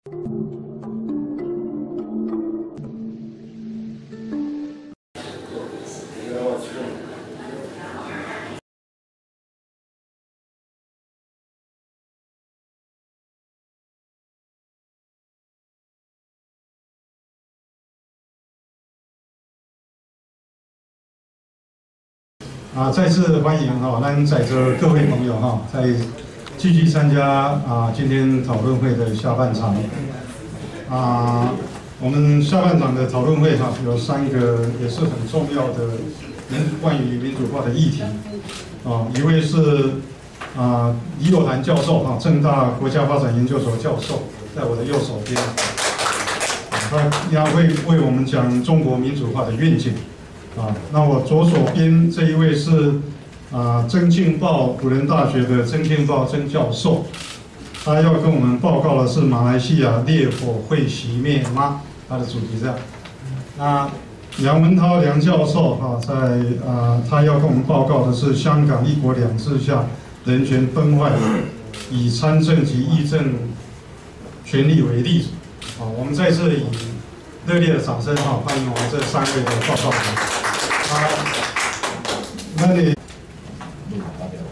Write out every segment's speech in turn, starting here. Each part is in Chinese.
再次欢迎咱在座各位朋友在积极参加今天讨论会的下半场。我们下半场的讨论会有3个也是很重要的关于民主化的议题。一位是李有涵教授政大国家发展研究所教授，在我的右手边，他将会为我们讲中国民主化的愿景。那我左手边这一位是曾庆报辅仁大学的曾庆报曾教授，他要跟我们报告的是马来西亚烈火会熄灭吗？他的主题这样。那梁文涛梁教授他要跟我们报告的是香港一国两制下人权崩坏，以参政及议政权利为例。我们在这里热烈的掌声欢迎我们这3位的报告者。那你代表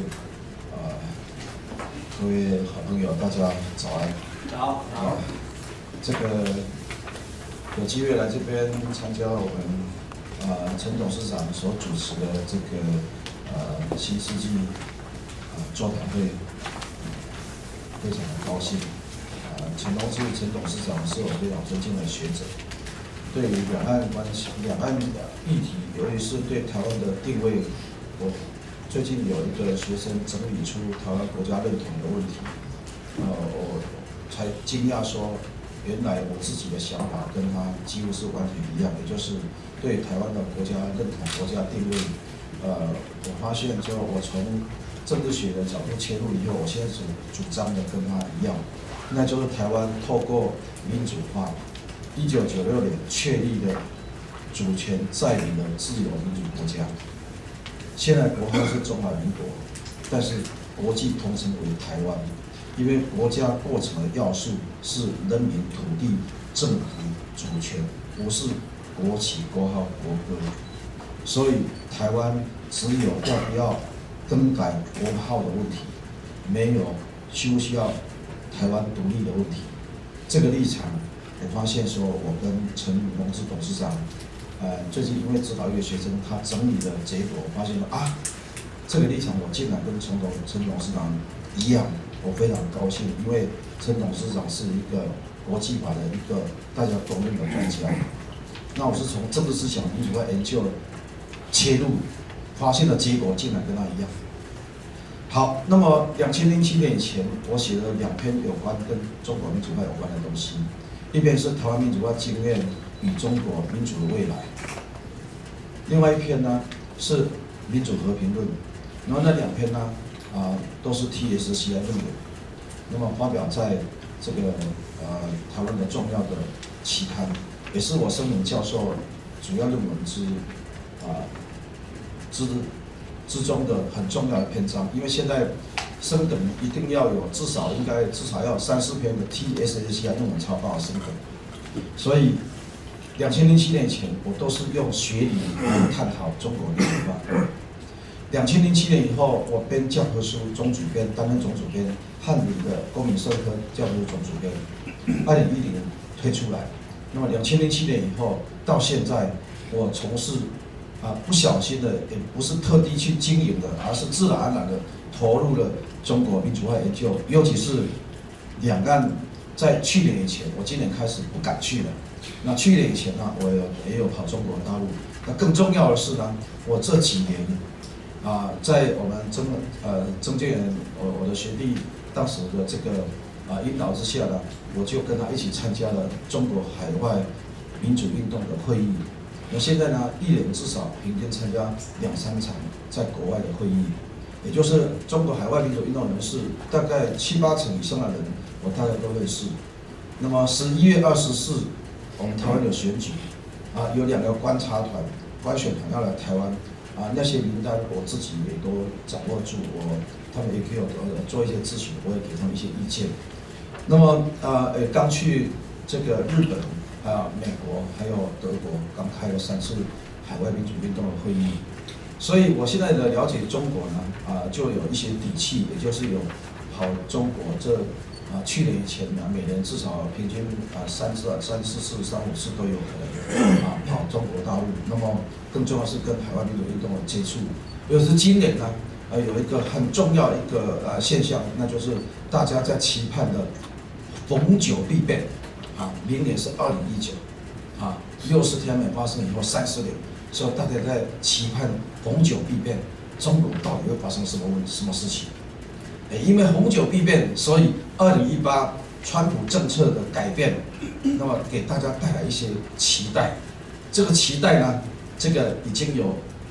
各位好朋友，大家早安。早。这个有机会来这边参加我们陈董事长所主持的这个新世纪座谈会，非常的高兴。陈董事长是我非常尊敬的学者。对于两岸议题，尤其是对台湾的定位，我最近有一个学生整理出台湾国家认同的问题，我才惊讶说，原来我自己的想法跟他几乎是完全一样，也就是对台湾的国家认同、国家定位，我发现就我从政治学的角度切入以后，我现在主张的跟他一样，那就是台湾透过民主化。1996年确立的主权在民的自由民主国家，现在国号是中华民国，但是国际统称为台湾，因为国家构成的要素是人民、土地、政府主权，不是国旗、国号、国歌，所以台湾只有要不要更改国号的问题，没有需不需要台湾独立的问题，这个立场。我发现说，我跟陈荣之董事长，最近因为指导一个学生，他整理的结果，我发现这个立场我竟然跟陈董事长一样，我非常高兴，因为陈董事长是一个国际法的一个大家公认的专家。那我是从政治思想民主化研究切入，发现的结果竟然跟他一样。好，那么2007年以前，我写了2篇有关跟中国民主化有关的东西。一篇是台湾民主化经验与中国民主的未来，另外一篇呢是民主和平论，然后那2篇呢都是 TSCI 论文，那么发表在这个台湾的重要的期刊，也是我声明教授主要论文之中的很重要的篇章，因为现在升等一定要有至少要有3-4篇的 TSCI 论文才有办法升等，所以2007年前我都是用学理来探讨中国民主化。2007年以后，我编教科书总主编，担任总主编，翰林的公民社科教科书总主编，2010年推出来。那么2007年以后到现在，我从事不小心的，也不是特地去经营的，而是自然而然的投入了中国民主化研究，尤其是两岸。在去年以前，我今年开始不敢去了。那去年以前呢，我也有跑中国大陆。那更重要的是呢，我这几年在我们曾建元我的学弟当时的这个引导之下呢，我就跟他一起参加了中国海外民主运动的会议。那现在呢，1年至少平均参加2-3场在国外的会议，也就是中国海外民主运动人士大概7-8成以上的人，我大概都认识。那么11月24，我们台湾有选举，有2个观察团、观选团要来台湾，那些名单我自己也都掌握住，他们也给我做一些咨询，我也给他们一些意见。 那么刚去这个日本美国还有德国刚开了3次海外民主运动的会议，所以我现在的了解中国呢就有一些底气，也就是有跑中国这去年以前呢，每年至少平均3次、3、4次、3、5次都有可能跑中国大陆。那么更重要是跟海外民主运动的接触。尤其是今年呢，有一个很重要的一个现象，那就是大家在期盼的逢九必变明年是201960天没发生以后30年，所以大家在期盼逢九必变，中国到底会发生什么事情？因为逢九必变，所以2018川普政策的改变，那么给大家带来一些期待。这个期待呢，这个已经有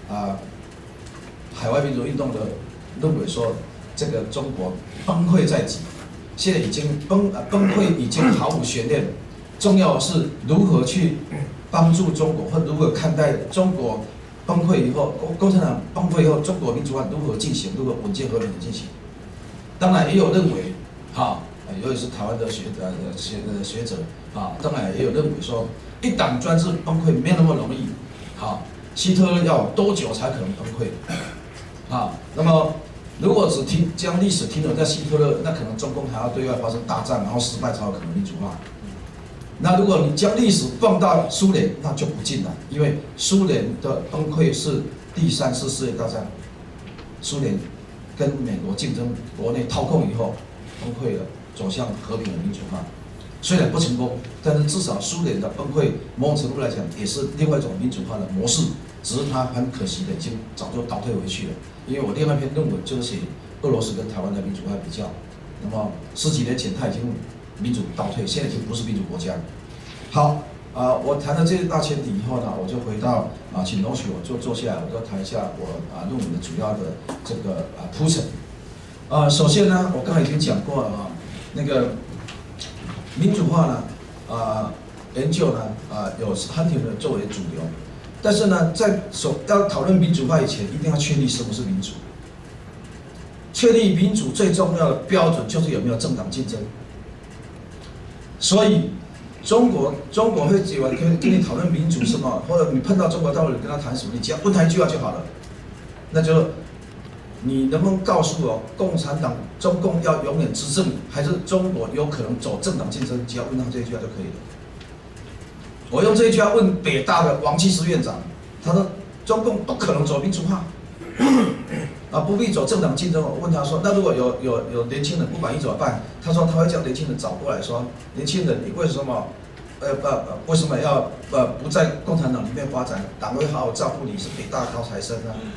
海外民主运动的认为说，这个中国崩溃在即，现在已经崩溃已经毫无悬念。重要的是如何去帮助中国，或如何看待中国崩溃以后，共产党崩溃以后，中国民主化如何进行，如何稳健和平的进行。当然也有认为，尤其是台湾的学者当然也有认为说，一党专制崩溃没有那么容易，希特勒要多久才可能崩溃？那么如果只将历史停留在希特勒，那可能中共还要对外发生大战，然后失败才有可能民主化。那如果你将历史放到苏联，那就不近了，因为苏联的崩溃是第3次世界大战，苏联跟美国竞争国内掏空以后崩溃了，走向和平的民主化。虽然不成功，但是至少苏联的崩溃，某种程度来讲也是另外一种民主化的模式，只是它很可惜的已经早就倒退回去了。因为我另外一篇论文就是写俄罗斯跟台湾的民主化比较，那么10几年前它已经民主倒退，现在已经不是民主国家了。好，我谈了这一大前提以后呢，我就回到请容许我就坐下来，我就谈一下我论文的主要的这个铺陈。首先呢，我刚才已经讲过了那个民主化呢，研究呢有汉庭的作为主流，但是呢，在要讨论民主化以前，一定要确立什么是民主。确立民主最重要的标准就是有没有政党竞争。所以中国会喜欢跟你讨论民主什么，或者你碰到中国大陆人跟他谈什么，你只要问他一句话就好了，那就你能不能告诉我，共产党中共要永远执政，还是中国有可能走政党竞争？只要问他这一句话就可以了。我用这一句话问北大的王岐石院长，他说中共不可能走民主化，不必走政党竞争。我问他说，那如果有年轻人不满意怎么办？他说他会叫年轻人找过来说，年轻人你为什么为什么要不在共产党里面发展？党会好好照顾你，是北大高材生啊。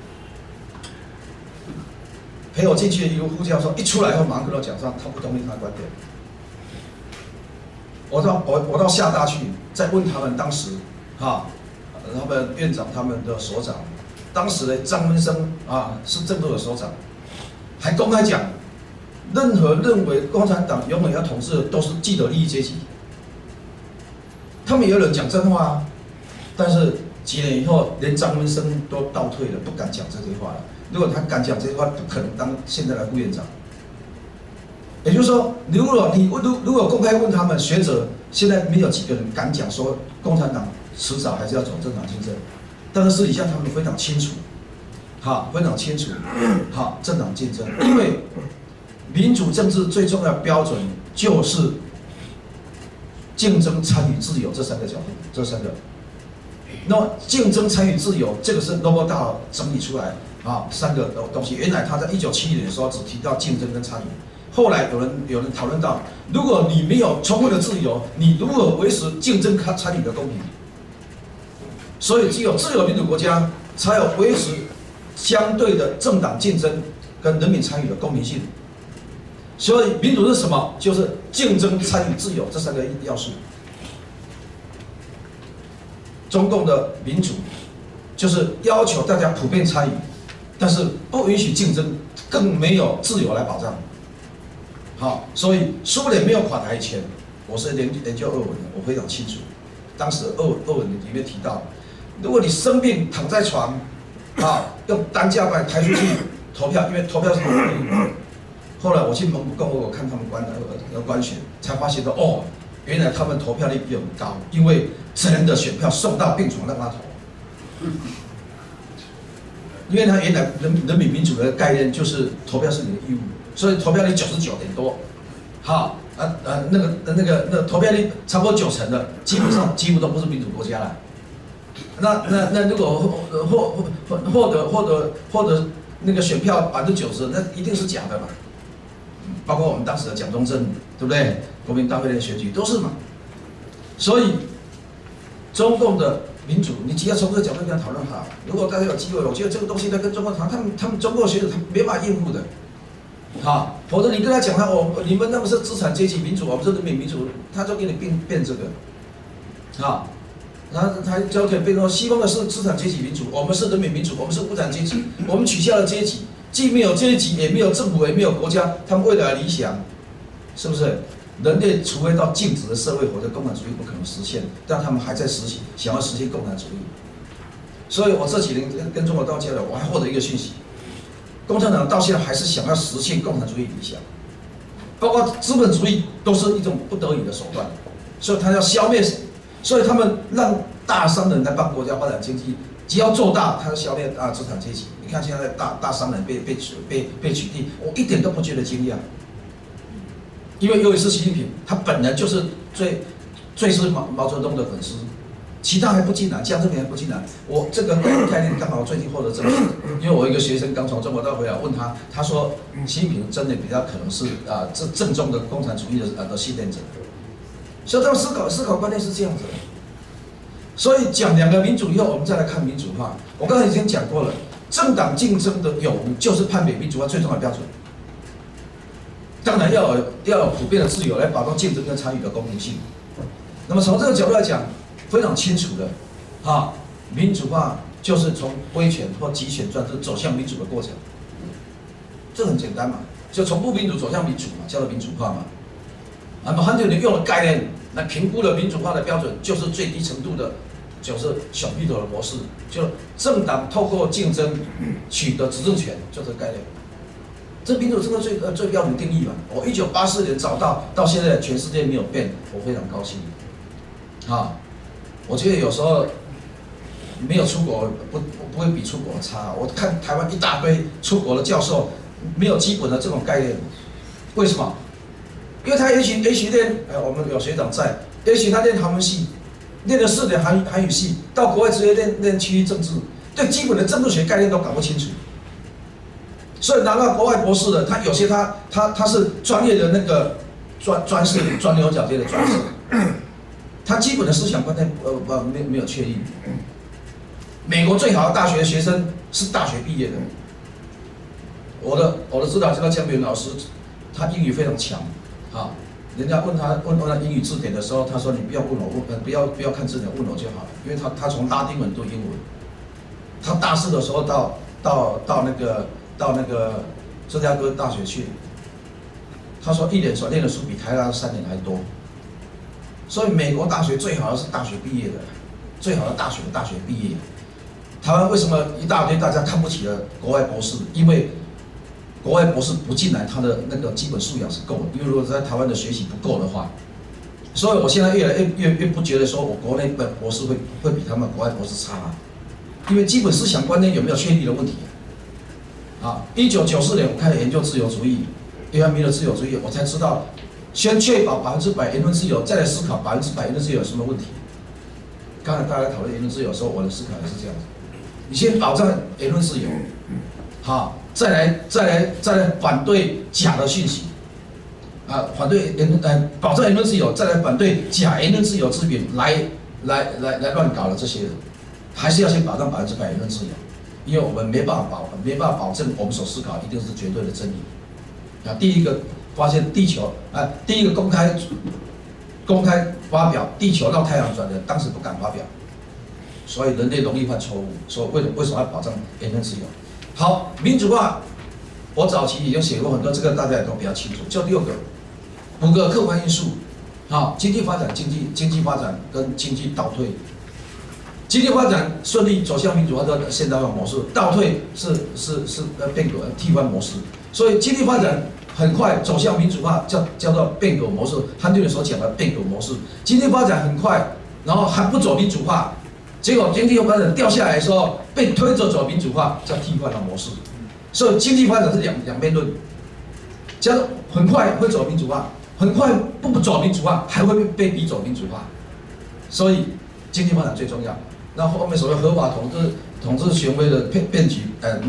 陪我进去的一个副教授一出来以后，马上跟我讲说他不同意他的观点。我到厦大去，再问他们当时他们院长、他们的所长，当时的张文生是政府的所长，还公开讲，任何认为共产党永远要统治的都是既得利益阶级。他们也有人讲真话但是几年以后，连张文生都倒退了，不敢讲这些话了。如果他敢讲这些话，不可能当现在的副院长。也就是说，如果公开问他们学者，现在没有几个人敢讲说共产党迟早还是要走政党竞争，但是私底下他们非常清楚，非常清楚，政党竞争，因为民主政治最重要的标准就是竞争、参与、自由这3个角度，这3个。那么竞争、参与、自由，这个是 Nobel 大佬整理出来3个东西。原来他在1970年的时候只提到竞争跟参与。后来有人讨论到，如果你没有充分的自由，你如何维持竞争参与的公平？所以只有自由民主国家才有维持相对的政党竞争跟人民参与的公平性。所以民主是什么？就是竞争、参与、自由这3个要素。中共的民主就是要求大家普遍参与，但是不允许竞争，更没有自由来保障。所以苏联没有垮台以前，我是研究俄文的，我非常清楚。当时俄文里面提到，如果你生病躺在床，用担架把你抬出去投票，因为投票是后来我去蒙古共和国看他们官选，才发现到哦，原来他们投票率比我们高，因为真的选票送到病床让他投。因为他原来人民民主的概念就是投票是你的义务，所以投票率99点多，好那个投票率差不多90%的，基本上几乎都不是民主国家了。那如果获得那个选票90%，那一定是假的嘛。包括我们当时的蒋中正，对不对？国民大会的选举都是嘛。所以中共的民主，你只要从这个角度跟他讨论好。如果大家有机会，我觉得这个东西在跟中国谈，他们中国学者他没办法应付的，好，否则你跟他讲你们那么是资产阶级民主，我们是人民民主，他就给你变这个，好，然后他就可以变成西方的是资产阶级民主，我们是人民民主，我们是无产阶级，我们取消了阶级，既没有阶级，也没有政府，也没有国家，他们未来的理想，是不是？人类除非到静止的社会，否则共产主义不可能实现。但他们还在实行，想要实现共产主义。所以我这几年跟中国道交流，我还获得一个讯息：共产党到现在还是想要实现共产主义理想，包括资本主义都是一种不得已的手段。所以他要消灭，所以他们让大商人来帮国家发展经济，只要做大，他就消灭资产阶级。你看现在大商人被取缔，我一点都不觉得惊讶。因为尤其是习近平，他本人就是最是毛泽东的粉丝，其他还不进来，江泽民还不进来。我这个概念刚好最近获得证实，因为我一个学生刚从中国大回来，问他说习近平真的比较可能是正宗的共产主义的信念者，所以他们思考观念是这样子的。所以讲两个民主以后，我们再来看民主化。我刚才已经讲过了，政党竞争的有无就是判别民主化最重要的标准。当然要有普遍的自由来保障竞争跟参与的公平性。那么从这个角度来讲，非常清楚的，民主化就是从威权或集权专制走向民主的过程，这很简单嘛，就从不民主走向民主嘛，叫做民主化嘛。那么很多人用的概念来评估的民主化的标准，就是最低程度的，就是小闭头的模式，就政党透过竞争取得执政权，就这个概念。这民主这个最标准定义嘛，我1984年找到现在全世界没有变，我非常高兴。我觉得有时候没有出国不会比出国差。我看台湾一大堆出国的教授没有基本的这种概念，为什么？因为他也许练，我们有学长在，也许他练韩文系，练了4年韩语系，到国外直接练区域政治，对基本的政治学概念都搞不清楚。所以拿到国外博士的，他有些他是专业的那个专士，钻牛角尖的专士，他基本的思想观念没有确立。美国最好的大学的学生是大学毕业的。我的指导教江炳老师，他英语非常强，人家问他英语字典的时候，他说你不要问我，不要看字典，问我就好了，因为他从拉丁文读英文。他大四的时候到那个芝加哥大学去，他说1年所念的书比台大3年还多。所以美国大学最好的是大学毕业的，最好的大学毕业。台湾为什么一大堆大家看不起的国外博士？因为国外博士不进来，他的那个基本素养是够的。因为如果在台湾的学习不够的话，所以我现在越来越不觉得说我国内的博士会比他们国外博士差，因为基本思想观念有没有确立的问题。1994年我开始研究自由主义，约翰米勒自由主义，我才知道，先确保100%言论自由，再来思考100%言论自由有什么问题。刚才大家讨论言论自由的时候，我的思考也是这样子：你先保障言论自由，再来反对假的讯息，反对保障言论自由，再来反对假言论自由之名来乱搞的这些人，还是要先保障100%言论自由。因为我们没办法保证我们所思考一定是绝对的真理。第一个发现地球，第一个公开发表地球绕太阳转的，当时不敢发表，所以人类容易犯错误。所以为什么要保障言论自由？好，民主化，我早期已经写过很多，这个大家也都比较清楚，就6个5个客观因素。经济发展跟经济倒退。经济发展顺利走向民主化的现代化模式，倒退是变革替换模式。所以经济发展很快走向民主化，叫做变革模式。韩队长所讲的变革模式，经济发展很快，然后还不走民主化，结果经济发展掉下来的时候被推着走民主化，叫替换的模式。所以经济发展是两边论，加上很快会走民主化，很快不走民主化，还会被逼走民主化。所以经济发展最重要。那后面所谓合法统治权威的骗局，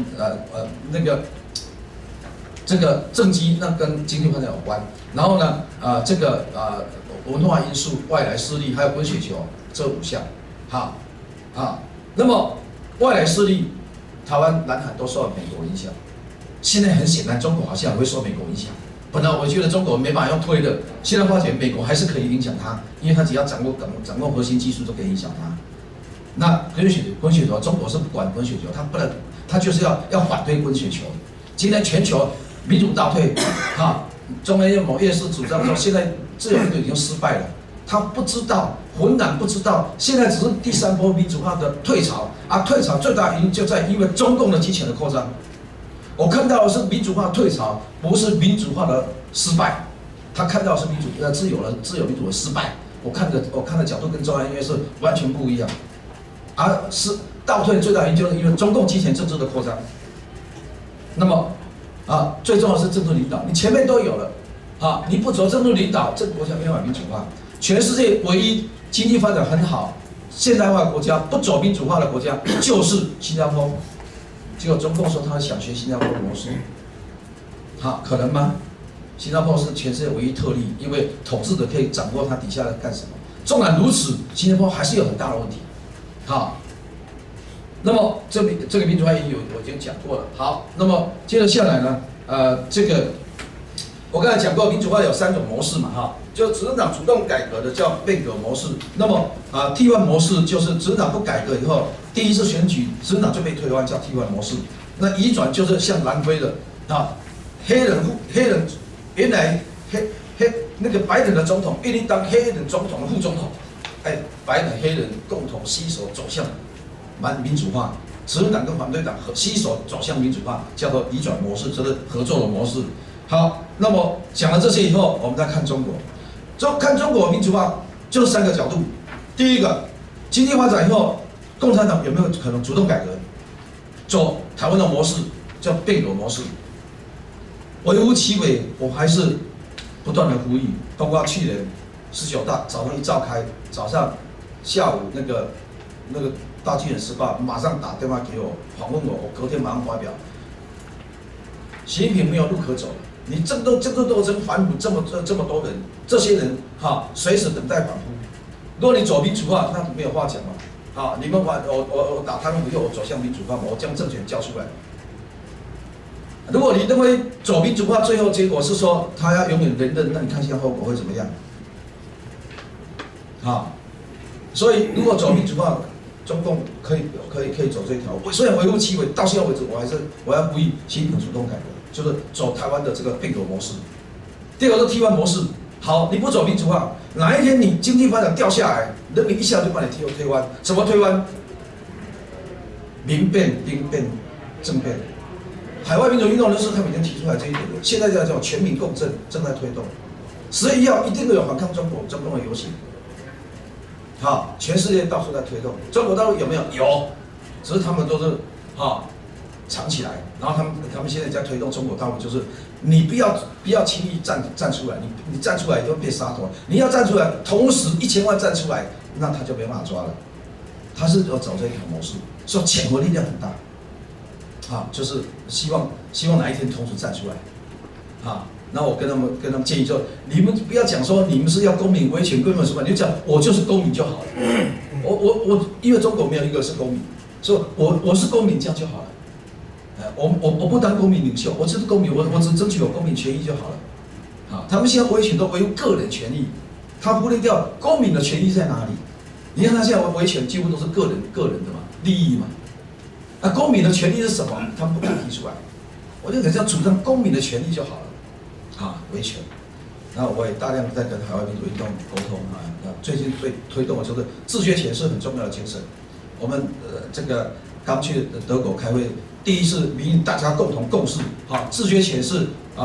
这个政绩那跟经济发展有关。然后呢，文化因素、外来势力还有滚雪球这5项，那么外来势力，台湾、南海都受到美国影响。现在很显然，中国好像也会受美国影响。本来我觉得中国没办法用推的，现在发觉美国还是可以影响它，因为它只要掌握核心技术，就可以影响它。那滚雪球，中国是不管滚雪球，它就是要反对滚雪球。今天全球民主倒退，中央某夜市主张说，现在自由民主已经失败了。他不知道，浑然不知道，现在只是第3波民主化的退潮，退潮最大原因就在因为中共的集权的扩张。我看到的是民主化退潮，不是民主化的失败。他看到的是自由民主的失败。我看的角度跟中央音乐是完全不一样，而是倒退最大原因就是因为中共集权政治的扩张。那么最重要的是政治领导，你前面都有了，你不走政治领导，这个国家没办法民主化。全世界唯一经济发展很好、现代化国家不走民主化的国家就是新加坡。结果中共说他想学新加坡的模式，可能吗？新加坡是全世界唯一特例，因为统治者可以掌握他底下的干什么。纵然如此，新加坡还是有很大的问题。那么这个民主化也我已经讲过了。好，那么接着下来呢，我刚才讲过，民主化有3种模式嘛，就执政党主动改革的叫变革模式。那么替换模式就是执政党不改革以后，第一次选举执政党就被推翻，叫替换模式。那移转就是像南非的黑人原来那个白人的总统愿意当黑人总统的副总统，白人黑人共同携手走向民主化，执政党跟反对党携手走向民主化，叫做移转模式，这是合作的模式。好，那么讲了这些以后，我们再看中国。看中国民主化就是3个角度。第一个，经济发展以后，共产党有没有可能主动改革，走台湾的模式，叫变革模式？微乎其微，我还是不断的呼吁，包括去年19大早上一召开，早上、下午那个大纪元时报马上打电话给我访问我，我隔天马上发表。习近平没有路可走了，你政治斗争反腐这么多人，这些人随时等待反扑。如果你走民主化，那没有话讲嘛。你们我打他们不用，我走向民主化嘛，我将政权交出来。如果你认为走民主化，最后结果是说他要永远连任，那你看现在后果会怎么样？所以如果走民主化，中共可以走这条。虽然微乎其微，到现在为止我要呼吁习近平主动改革，就是走台湾的这个变革模式。第二个是替换模式。好，你不走民主化，哪一天你经济发展掉下来，人民一下就把你推翻。怎么推翻？民变、兵变、政变。海外民主运动人士他们已经提出来这一点了，现在叫全民共振，正在推动。10月1号一定会有反抗中共的游行。全世界到处在推动。中国大陆有没有？有，只是他们都是藏起来。然后他们现在在推动中国大陆，就是你不要轻易站出来，你站出来就会被杀头。你要站出来，同时1000万站出来，那他就没办法抓了。他是要走这条模式，所以潜回力量很大。就是希望哪一天同时站出来。那我跟他们建议说，你们不要讲说你们是要公民维权，公民什么，你就讲我就是公民就好了。我因为中国没有一个是公民，所以我是公民这样就好了。我不当公民领袖，我只是公民，我只争取有公民权益就好了。他们现在维权都维护个人权益，他忽略掉公民的权益在哪里？你看他现在维权几乎都是个人的嘛，利益嘛。公民的权利是什么？他们不敢提出来。我就只要主张公民的权利就好了。维权。那我也大量在跟海外民主运动沟通最近推动的就是自决权是很重要的精神。我们这个刚去德国开会，第一次民意大家共同共识，自决权是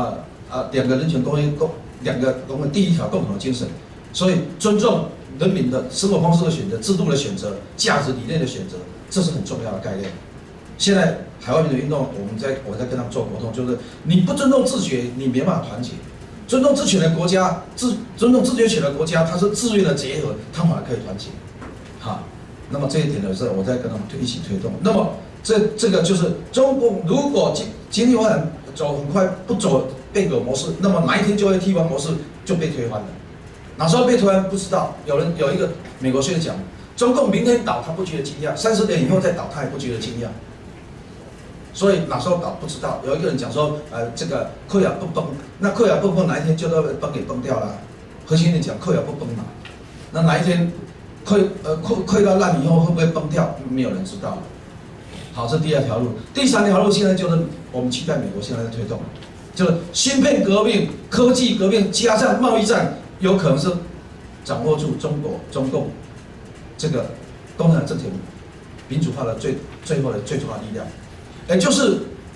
两个人权公约第一条共同的精神，所以尊重人民的生活方式的选择、制度的选择、价值理念的选择，这是很重要的概念。现在海外民主运动，我在跟他们做沟通，就是你不尊重自觉，你没办法团结。尊重自权的国家，尊重自决权的国家，它是自愿的结合，它反而可以团结。好，那么这一点呢是我在跟他们一起推动。那么这个就是中共如果经济发展走很快，不走变革模式，那么哪一天就会替换模式就被推翻了。哪时候被推翻不知道。有一个美国学者讲，中共明天倒他不觉得惊讶，30年以后再倒他也不觉得惊讶。所以哪时候倒不知道。有一个人讲说，这个扣亚不崩，那扣亚不崩哪一天就都崩给崩掉了。核心人讲扣亚不崩嘛，那哪一天溃到烂以后会不会崩掉？没有人知道。好，这第2条路。第3条路现在就是我们期待美国现在在推动，就是芯片革命、科技革命加上贸易战，有可能是掌握住中共这个共产政权民主化的最后的最重要的力量。也就是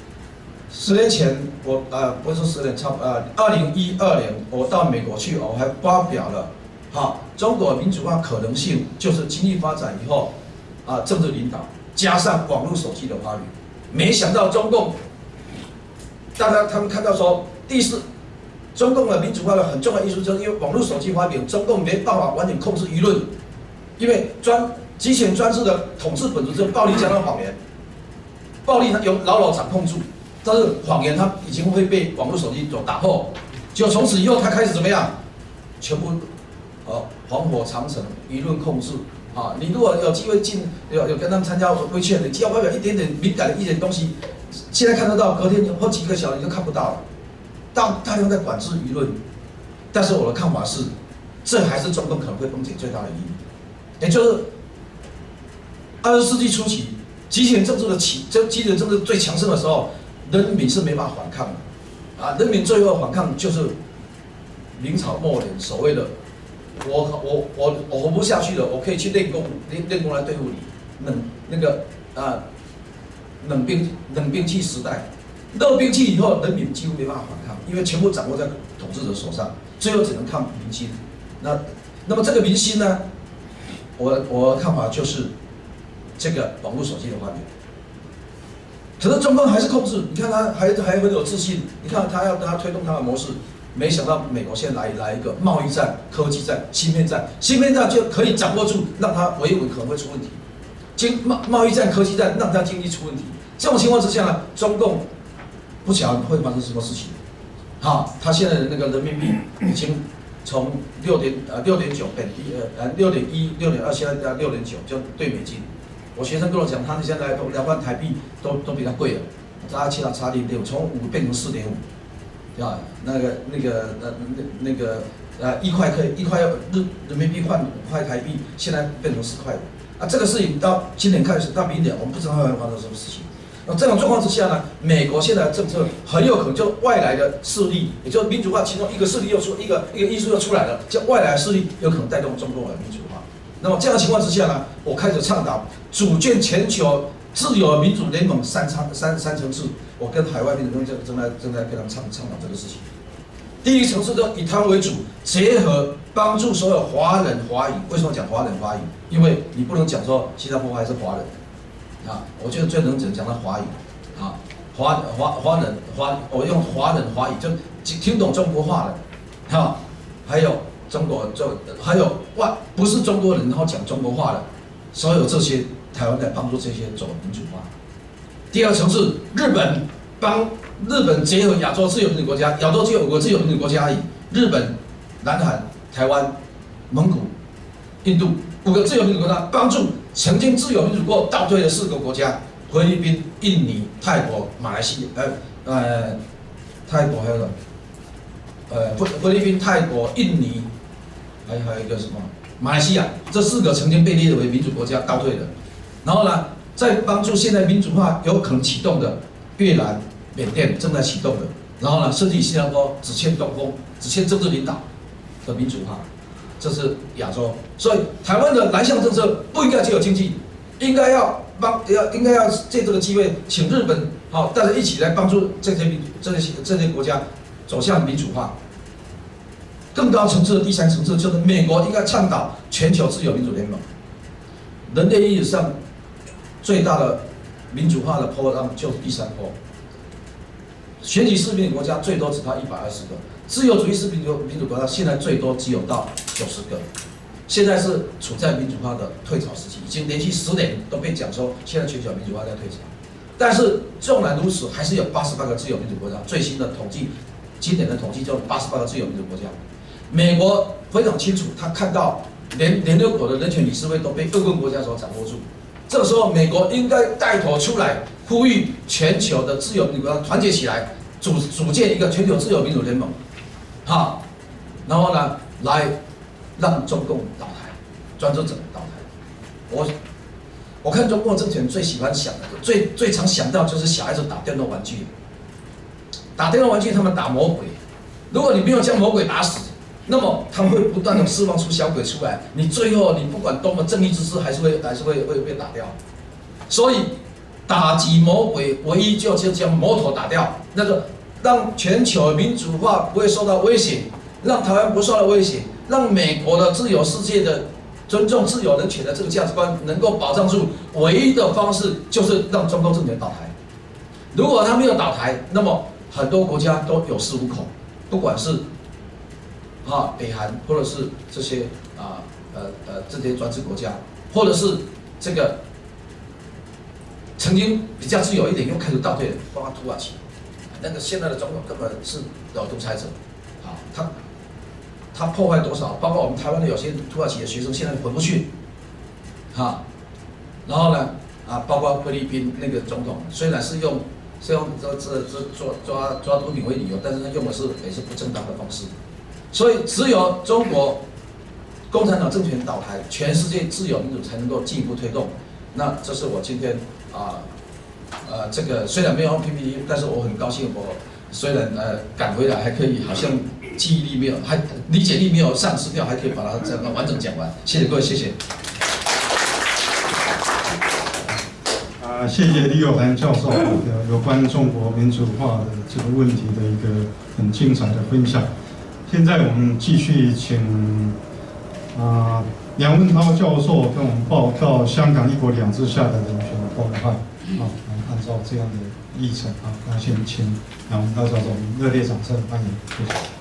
10年前，不是10年，2012年我到美国去，我还发表了，中国民主化可能性就是经济发展以后，政治领导加上网络手机的发明。没想到中共，他们看到说，中共的民主化的很重要的因素，就是因为网络手机发明，中共没办法完全控制舆论，因为集权专制的统治本质就是暴力加上谎言。暴力它有牢牢掌控住，但是谎言它已经会被网络手机所打破。结果从此以后，它开始怎么样？全部防火长城，舆论控制。你如果有机会有跟他们参加微信，你只要发表一点点敏感的意见东西，现在看得到，隔天或几个小时你就看不到了。大量在管制舆论，但是我的看法是，这还是中共可能会崩解最大的原因，也就是20世纪初期。集权政治最强盛的时候，人民是没办法反抗的，人民最后反抗就是明朝末年所谓的我活不下去了，我可以去练功来对付你，冷兵器时代，热兵器以后，人民几乎没办法反抗，因为全部掌握在统治者手上，最后只能靠民心。那么这个民心呢，我的看法就是。这个网络手机的发明，可是中共还是控制。你看他还很有自信。你看他要推动他的模式，没想到美国现在来一个贸易战、科技战、芯片战就可以掌握住，让他维稳可能会出问题。贸易战、科技战让他经济出问题。这种情况之下呢，中共不晓得会发生什么事情。他现在的那个人民币已经从6.9贬低，6.1、6.2，现在到6.9，就对美金。我学生跟我讲，他现在来换台币都比他贵了，差0.5，从5变成4.5，1块可以1块人民币换5块台币，现在变成10块了。这个事情到今年开始到明年，我们不知道会发生什么事情。那这种状况之下呢，美国现在的政策很有可能就外来的势力，也就是民主化其中一个势力一个因素又出来了，叫外来势力有可能带动中共的民主化。那么这样的情况之下呢，我开始倡导组建全球自由民主联盟三层次。我跟海外民主正在跟他们倡导这个事情。第一层次就以他们为主，结合帮助所有华人华裔。为什么讲华人华裔？因为你不能讲说新加坡还是华人我觉得最能讲到华裔华人我用华人华裔就听懂中国话的还有。中国还有不是中国人，然后讲中国话的，所有这些台湾在帮助这些走民主化。第二层是日本结合亚洲自由民主国家，亚洲只有5个自由民主国家而已，日本、南韩、台湾、蒙古、印度5个自由民主国家，帮助曾经自由民主过倒退的4个国家：菲律宾、印尼、泰国、马来西亚，泰国还有菲律宾、泰国、印尼。还有一个什么？马来西亚，这4个曾经被列为民主国家倒退的，然后呢，在帮助现在民主化有可能启动的越南、缅甸正在启动的，然后呢，甚至新加坡只欠东风，只欠政治领导的民主化，这是亚洲。所以台湾的南向政策不应该只有经济，应该要借这个机会，请日本大家一起来帮助这些国家走向民主化。更高层次的第3层次就是美国应该倡导全球自由民主联盟。人类历史上最大的民主化的波浪就是第3波。选举式民主国家最多只到120个，自由主义式民主国家现在最多只有到90个。现在是处在民主化的退潮时期，已经连续10年都被讲说现在全球民主化在退潮。但是纵然如此，还是有88个自由民主国家。最新的统计，今年的统计就88个自由民主国家。美国非常清楚，他看到连联合国的人权理事会都被恶棍国家所掌握住。这个时候，美国应该带头出来，呼吁全球的自由民主国家团结起来，组建一个全球自由民主联盟，然后呢，来让中共倒台，专制者倒台。我看中共政权最喜欢想的，最常想到就是小孩子打电动玩具，打电动玩具他们打魔鬼，如果你没有将魔鬼打死，那么他们会不断的释放出小鬼出来，你最后你不管多么正义之士，还是会被打掉。所以打击魔鬼唯一就是将魔头打掉，那个让全球民主化不会受到威胁，让台湾不受到威胁，让美国的自由世界的尊重自由人权的这个价值观能够保障住，唯一的方式就是让中共政权倒台。如果他没有倒台，那么很多国家都有恃无恐，不管是北韩，或者是这些这些专制国家，或者是这个曾经比较自由一点又开始倒退的，包括土耳其，那个现在的总统根本是有独裁者，他破坏多少？包括我们台湾的有些土耳其的学生现在回不去，然后呢包括菲律宾那个总统，虽然是用抓毒品为理由，但是他用的也是不正当的方式。所以，只有中国共产党政权倒台，全世界自由民主才能够进一步推动。那这是我今天这个虽然没有用 PPT， 但是我很高兴，我虽然赶回来还可以，好像记忆力没有，还理解力没有丧失掉，还可以把它这样完整讲完。谢谢各位，谢谢。 谢谢李友涵教授有关中国民主化的这个问题的一个很精彩的分享。现在我们继续请梁文韬教授跟我们报告香港一国两制下的人权公判。我们按照这样的议程那先请梁文韬教授，热烈掌声欢迎，谢谢。